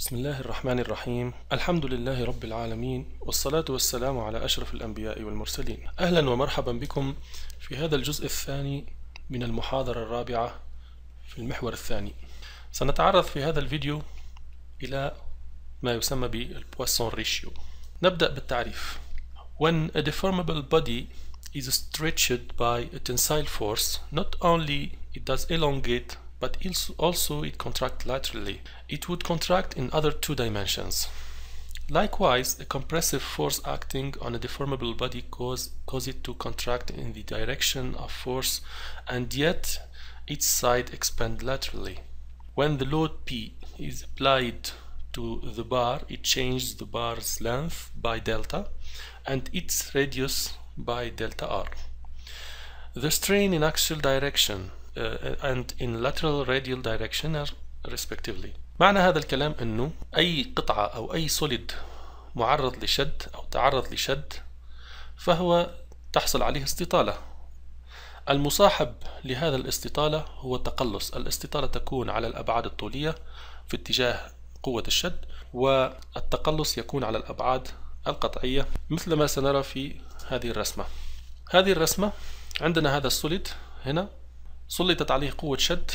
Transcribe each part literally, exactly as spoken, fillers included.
بسم الله الرحمن الرحيم. الحمد لله رب العالمين، والصلاة والسلام على أشرف الأنبياء والمرسلين. أهلا ومرحبا بكم في هذا الجزء الثاني من المحاضرة الرابعة في المحور الثاني. سنتعرض في هذا الفيديو إلى ما يسمى بالبواسون ريشيو. نبدأ بالتعريف. When a deformable body is stretched by a tensile force, not only it does elongate, but also it contracts laterally. It would contract in other two dimensions. Likewise, a compressive force acting on a deformable body cause, cause it to contract in the direction of force, and yet each side expand laterally. When the load P is applied to the bar, it changes the bar's length by delta and its radius by delta r. The strain in axial direction uh, and in lateral radial direction are respectively. معنى هذا الكلام انه اي قطعة او اي سوليد معرض لشد او تعرض لشد فهو تحصل عليه استطالة. المصاحب لهذا الاستطالة هو التقلص. الاستطالة تكون على الابعاد الطولية في اتجاه قوة الشد، والتقلص يكون على الابعاد القطعية مثل ما سنرى في هذه الرسمة. هذه الرسمة عندنا هذا السوليد هنا سلطت عليه قوة شد،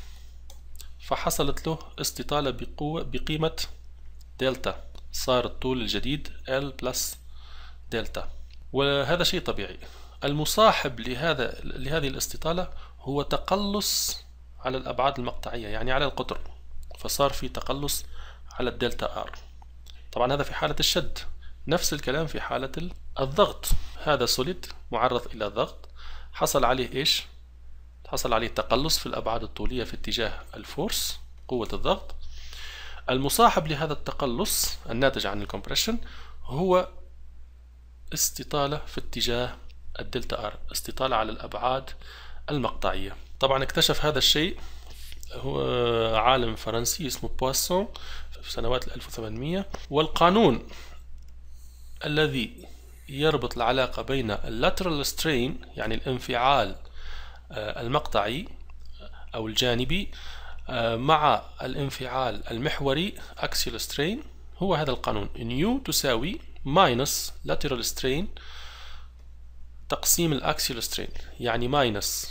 فحصلت له استطالة بقوة بقيمة دلتا، صار الطول الجديد L بلس دلتا، وهذا شيء طبيعي. المصاحب لهذا لهذه الاستطالة هو تقلص على الأبعاد المقطعية، يعني على القطر، فصار في تقلص على الدلتا R. طبعا هذا في حالة الشد. نفس الكلام في حالة الضغط. هذا سوليد معرض إلى ضغط، حصل عليه إيش؟ حصل عليه تقلص في الأبعاد الطولية في اتجاه الفورس، قوة الضغط. المصاحب لهذا التقلص الناتج عن الكمبريشن هو استطالة في اتجاه الدلتا ار، استطالة على الأبعاد المقطعية. طبعا اكتشف هذا الشيء هو عالم فرنسي اسمه بواسون في سنوات ألف وثمانمئة، والقانون الذي يربط العلاقة بين اللاترال سترين يعني الانفعال المقطعي أو الجانبي مع الانفعال المحوري axial strain هو هذا القانون. نيو تساوي minus lateral strain تقسيم الأكسيال strain، يعني minus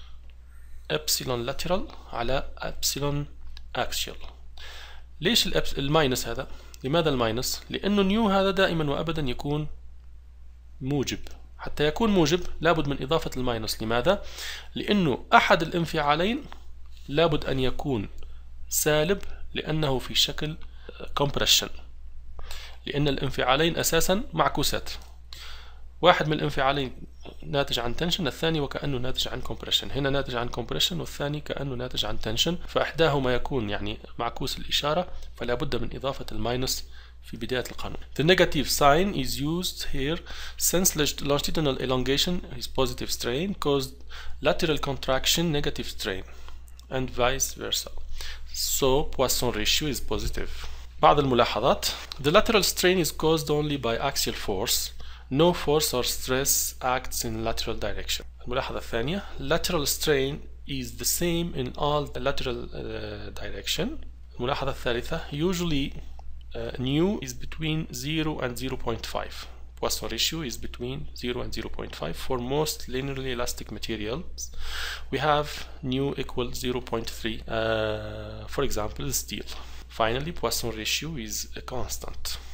epsilon lateral على epsilon axial. ليش الماينس هذا؟ لماذا الماينس؟ لأنه نيو هذا دائما وأبدا يكون موجب. حتى يكون موجب لابد من إضافة الماينس. لماذا؟ لأنه أحد الانفعالين لابد أن يكون سالب، لأنه في شكل compression، لأن الانفعالين أساسا معكوسات. واحد من الانفعالين ناتج عن تنشن، الثاني وكأنه ناتج عن compression. هنا ناتج عن compression والثاني كأنه ناتج عن تنشن، فإحداهما يكون يعني معكوس الإشارة، فلا بد من إضافة الماينس في بداية القانون. The negative sign is used here since longitudinal elongation is positive strain caused lateral contraction negative strain and vice versa. So Poisson ratio is positive. بعض الملاحظات. The lateral strain is caused only by axial force. No force or stress acts in lateral direction. الملاحظة الثانية. Lateral strain is the same in all the lateral uh, direction. الملاحظة الثالثة. Usually Uh, nu is between zero and zero point five. Poisson ratio is between zero and zero point five. For most linearly elastic materials, we have nu equal zero point three. Uh, for example, steel. Finally, Poisson ratio is a constant.